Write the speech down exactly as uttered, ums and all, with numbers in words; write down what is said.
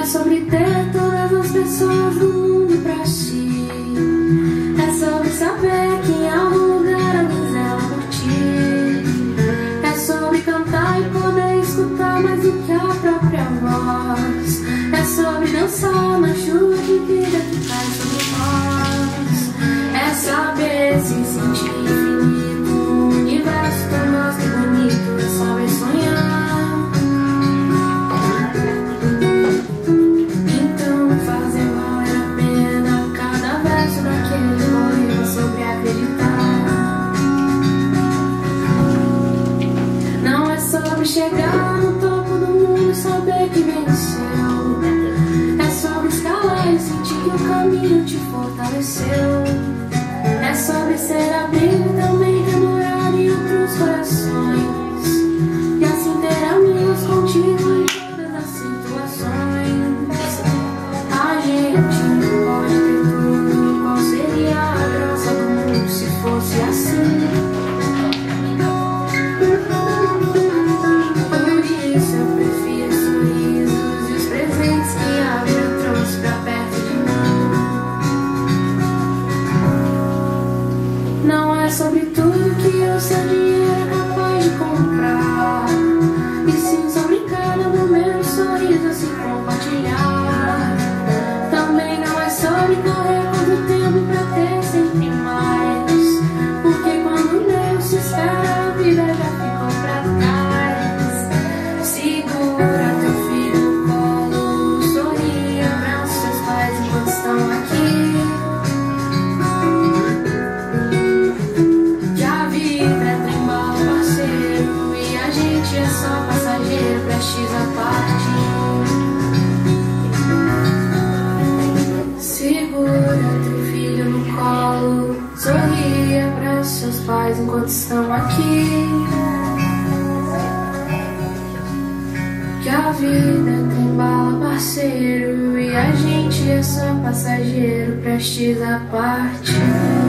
sobre ter todas as pessoas do mundo pra si. É sobre saber que em algum lugar alguém zela por ti. É sobre cantar e poder escutar mais do que a própria voz. É sobre dançar na chuva de vida que cai sobre nós. É saber se sentir infinito no universo tão vasto e bonito. É saber sonhar. Então fazer valer a pena cada verso daquele poema sobre acreditar. Não é sobre chegar no topo do mundo e saber que venceu. É sobre escalar e sentir que o caminho te fortaleceu. É sobre ser abrigo e também ter morado em outros corações. E assim ter amigos contigo em todas as situações. A gente não pode ter tudo. Qual seria a graça do mundo se fosse assim? Por isso eu prefiro sorrisos e os presentes que a vida trouxe pra perto de mim. Não é sobre tudo que o seu dinheiro é capaz de comprar, e sim sobre cada momento, sorriso a se compartilhar. Também não é sobre correr contra o tempo pra ter sempre mais, porque quando Deus se espera a vida já ficou pra trás. Segura teu filho no colo, sorri, abraça seus pais enquanto estão aqui. É só passageiro, prestes a partir. Segura teu filho no colo, sorri, abraça seus pais enquanto estão aqui. Que a vida é trem bala, parceiro, e a gente é só passageiro, prestes a partir.